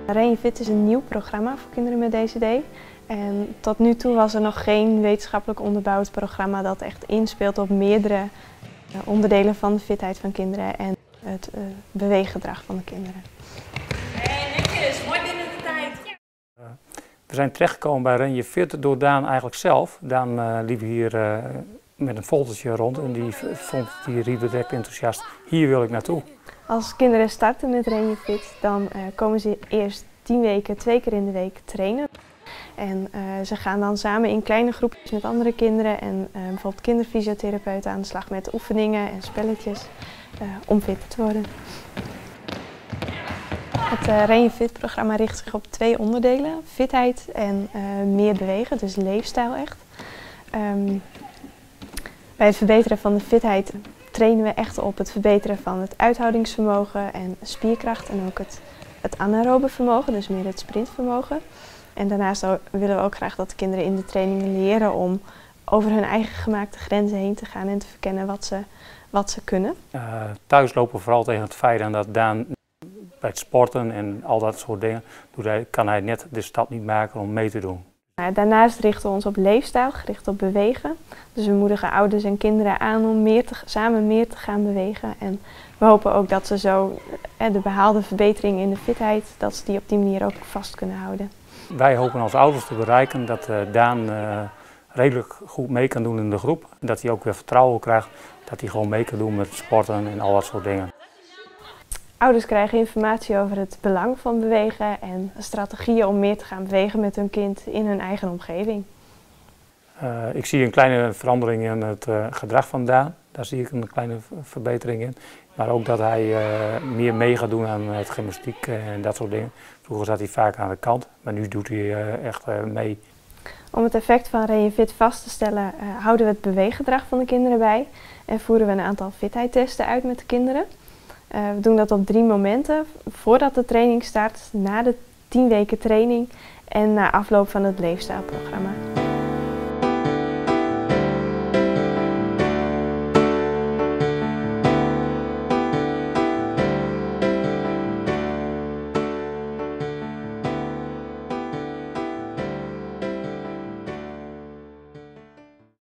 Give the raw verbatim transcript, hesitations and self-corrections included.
Ren je Fit is een nieuw programma voor kinderen met D C D. En tot nu toe was er nog geen wetenschappelijk onderbouwd programma dat echt inspeelt op meerdere onderdelen van de fitheid van kinderen en het uh, beweeggedrag van de kinderen. Hey, netjes, mooi binnen de tijd. Uh, we zijn terechtgekomen bij Ren je Fit door Daan eigenlijk zelf. Daan uh, liep hier uh, met een foldertje rond en die vond die riep direct enthousiast. Hier wil ik naartoe. Als kinderen starten met Ren je Fit, dan uh, komen ze eerst tien weken, twee keer in de week trainen. En uh, ze gaan dan samen in kleine groepjes met andere kinderen en uh, bijvoorbeeld kinderfysiotherapeuten aan de slag met oefeningen en spelletjes uh, om fitter te worden. Het uh, Ren je Fit programma richt zich op twee onderdelen, fitheid en uh, meer bewegen, dus leefstijl echt. Um, bij het verbeteren van de fitheid trainen we echt op het verbeteren van het uithoudingsvermogen en spierkracht en ook het, het anaerobe vermogen, dus meer het sprintvermogen. En daarnaast willen we ook graag dat de kinderen in de trainingen leren om over hun eigen gemaakte grenzen heen te gaan en te verkennen wat ze, wat ze kunnen. Uh, thuis lopen we vooral tegen het feit aan dat Daan bij het sporten en al dat soort dingen doet hij, kan hij net de stap niet maken om mee te doen. Daarnaast richten we ons op leefstijl, gericht op bewegen. Dus we moedigen ouders en kinderen aan om meer te, samen meer te gaan bewegen. En we hopen ook dat ze zo de behaalde verbetering in de fitheid, dat ze die op die manier ook vast kunnen houden. Wij hopen als ouders te bereiken dat uh, Daan uh, redelijk goed mee kan doen in de groep. Dat hij ook weer vertrouwen krijgt, dat hij gewoon mee kan doen met sporten en al dat soort dingen. Ouders krijgen informatie over het belang van bewegen en strategieën om meer te gaan bewegen met hun kind in hun eigen omgeving. Uh, ik zie een kleine verandering in het uh, gedrag van Daan. Daar zie ik een kleine verbetering in. Maar ook dat hij uh, meer mee gaat doen aan het gymnastiek en dat soort dingen. Vroeger zat hij vaak aan de kant, maar nu doet hij uh, echt uh, mee. Om het effect van Ren je Fit vast te stellen uh, houden we het beweeggedrag van de kinderen bij. En voeren we een aantal fitheidstesten uit met de kinderen. Uh, we doen dat op drie momenten, voordat de training start, na de tien weken training en na afloop van het leefstijlprogramma.